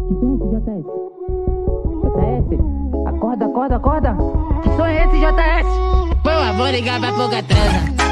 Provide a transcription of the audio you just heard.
Que som é esse, JS? JS? Acorda, acorda, acorda! Que som é esse, JS? Pô, vou ligar pra pouca transa.